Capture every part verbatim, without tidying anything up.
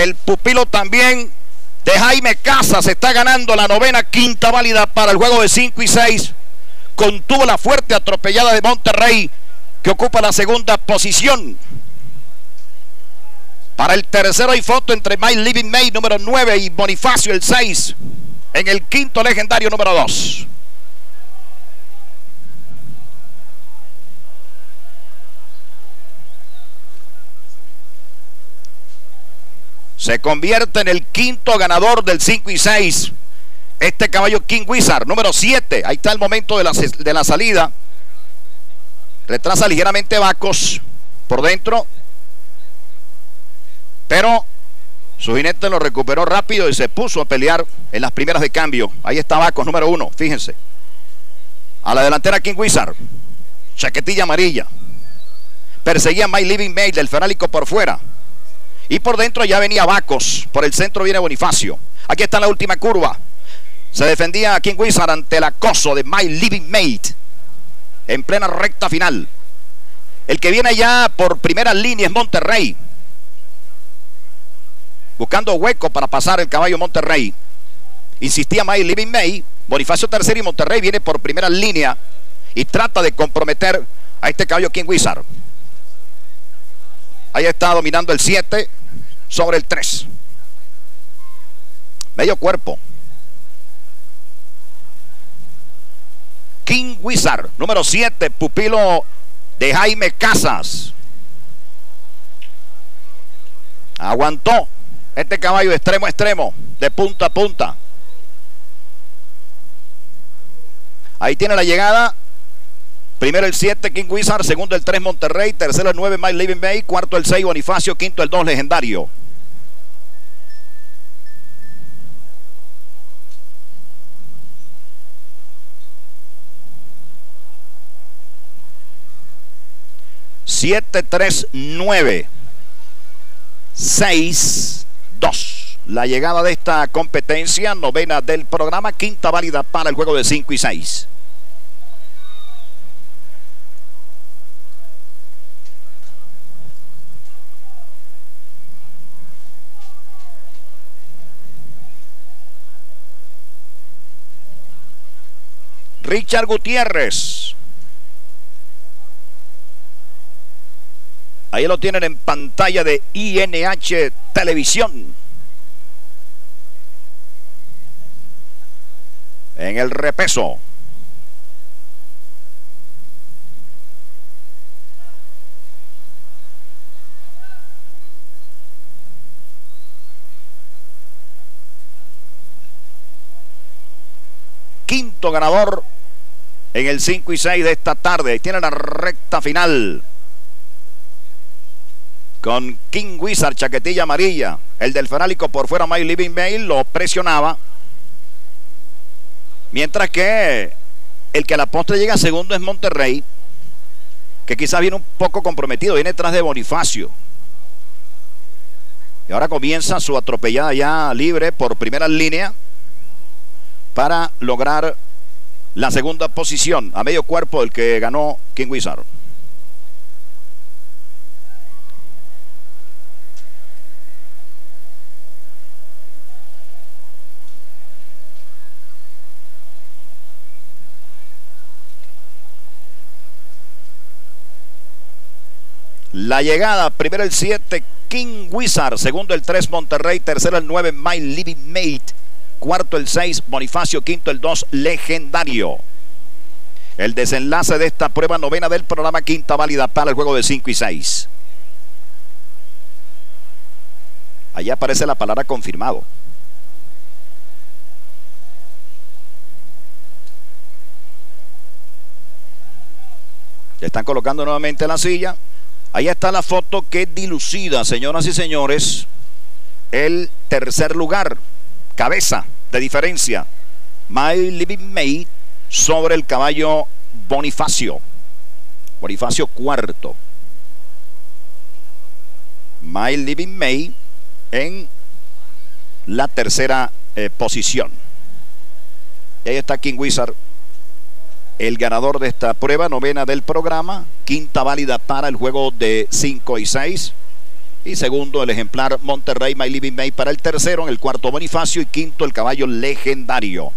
El pupilo también de Jaime Casas está ganando la novena, quinta válida para el juego de cinco y seis. Contuvo la fuerte atropellada de Monterrey, que ocupa la segunda posición. Para el tercero hay foto entre My Living May, número nueve, y Bonifacio, el seis, en el quinto legendario número dos. Se convierte en el quinto ganador del cinco y seis. Este caballo King Wizard, número siete. Ahí está el momento de la, de la salida. Retrasa ligeramente Bacos por dentro, pero su jinete lo recuperó rápido y se puso a pelear en las primeras de cambio. Ahí está Bacos, número uno, fíjense. A la delantera King Wizard, chaquetilla amarilla. Perseguía My Living May del Ferálico por fuera. Y por dentro ya venía Bacos. Por el centro viene Bonifacio. Aquí está la última curva. Se defendía King Wizard ante el acoso de My Living Mate en plena recta final. El que viene ya por primera línea es Monterrey, buscando hueco para pasar el caballo Monterrey. Insistía My Living May. Bonifacio tercero y Monterrey viene por primera línea y trata de comprometer a este caballo King Wizard. Ahí está dominando el siete sobre el tres. Medio cuerpo. King Wizard, número siete, pupilo de Jaime Casas. Aguantó este caballo de extremo a extremo, de punta a punta. Ahí tiene la llegada. Primero el siete, King Wizard. Segundo el tres, Monterrey. Tercero el nueve, My Living May. Cuarto el seis, Bonifacio. Quinto el dos, Legendario. siete, tres, nueve, seis, dos. La llegada de esta competencia, novena del programa, quinta válida para el juego de cinco y seis. Richard Gutiérrez. Ahí lo tienen en pantalla de I N H Televisión. En el repeso. Quinto ganador en el cinco y seis de esta tarde. Tiene la recta final con King Wizard, chaquetilla amarilla. El del Ferálico por fuera, My Living May, lo presionaba. Mientras que el que a la postre llega segundo es Monterrey, que quizás viene un poco comprometido, viene detrás de Bonifacio. Y ahora comienza su atropellada ya libre por primera línea para lograr la segunda posición a medio cuerpo del que ganó King Wizard. La llegada, primero el siete, King Wizard. Segundo el tres, Monterrey. Tercero el nueve, My Living Mate. Cuarto el seis, Bonifacio. Quinto el dos, Legendario. El desenlace de esta prueba novena del programa, quinta válida para el juego de cinco y seis. Allá aparece la palabra confirmado. Le están colocando nuevamente la silla. Ahí está la foto que dilucida, señoras y señores, el tercer lugar. Cabeza de diferencia. My Living May sobre el caballo Bonifacio. Bonifacio cuarto. My Living May en la tercera eh, posición. Y ahí está King Wizard, el ganador de esta prueba novena del programa, quinta válida para el juego de cinco y seis. Y segundo, el ejemplar Monterrey My Living May para el tercero. En el cuarto, Bonifacio. Y quinto, el caballo Legendario.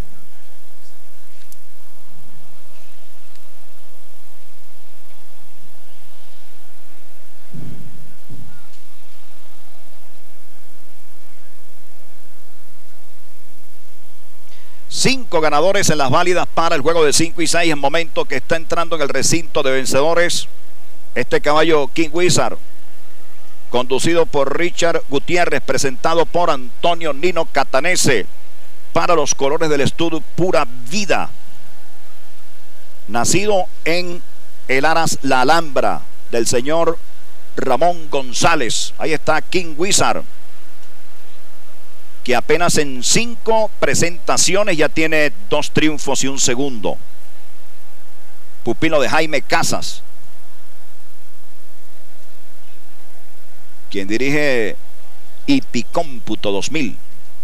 Cinco ganadores en las válidas para el juego de cinco y seis. En momento que está entrando en el recinto de vencedores este caballo King Wizard, conducido por Richard Gutiérrez, presentado por Antonio Nino Catanese, para los colores del estudio Pura Vida. Nacido en el Aras La Alhambra del señor Ramón González. Ahí está King Wizard, que apenas en cinco presentaciones ya tiene dos triunfos y un segundo. Pupilo de Jaime Casas, quien dirige Hipicómputo dos mil.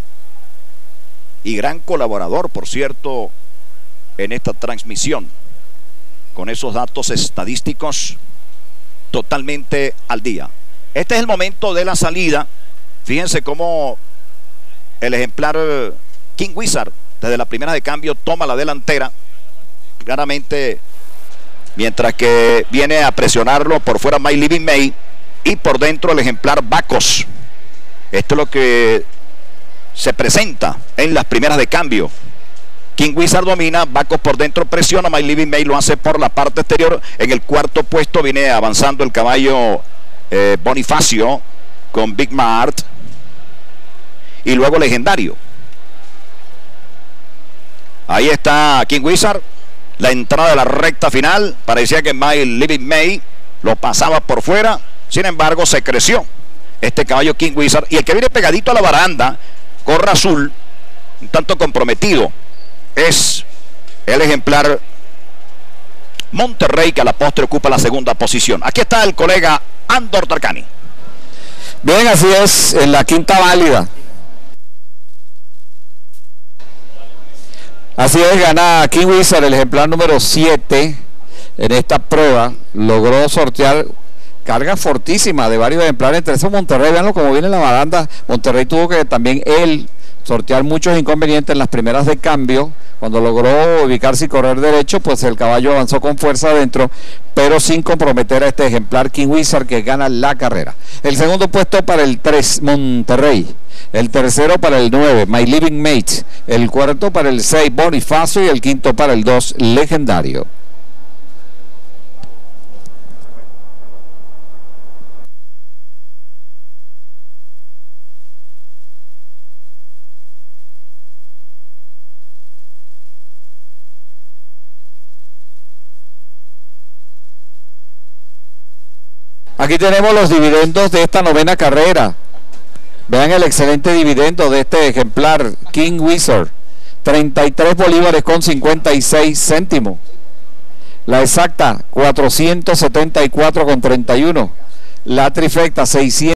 Y gran colaborador, por cierto, en esta transmisión, con esos datos estadísticos totalmente al día. Este es el momento de la salida. Fíjense cómo el ejemplar King Wizard, desde la primera de cambio, toma la delantera claramente, mientras que viene a presionarlo por fuera My Living May, y por dentro el ejemplar Bacos. Esto es lo que se presenta en las primeras de cambio. King Wizard domina, Bacos por dentro presiona, My Living May lo hace por la parte exterior. En el cuarto puesto viene avanzando el caballo eh, Bonifacio con Big Mart. Y luego Legendario. Ahí está King Wizard. La entrada de la recta final. Parecía que My Living May lo pasaba por fuera. Sin embargo, se creció este caballo King Wizard. Y el que viene pegadito a la baranda, corra azul, un tanto comprometido, es el ejemplar Monterrey, que a la postre ocupa la segunda posición. Aquí está el colega Andor Tarcani. Bien, así es, en la quinta válida. Así es, gana King Wizard, el ejemplar número siete en esta prueba. Logró sortear carga fortísima de varios ejemplares, entre esos Monterrey. Veanlo como viene la baranda. Monterrey tuvo que también él sortear muchos inconvenientes en las primeras de cambio. Cuando logró ubicarse y correr derecho, pues el caballo avanzó con fuerza adentro, pero sin comprometer a este ejemplar King Wizard, que gana la carrera. El segundo puesto para el tres, Monterrey. El tercero para el nueve, My Living Mate. El cuarto para el seis, Bonifacio. Y el quinto para el dos, Legendario. Aquí tenemos los dividendos de esta novena carrera. Vean el excelente dividendo de este ejemplar King Wizard. treinta y tres bolívares con cincuenta y seis céntimos. La exacta, cuatrocientos setenta y cuatro con treinta y uno. La trifecta, seiscientos.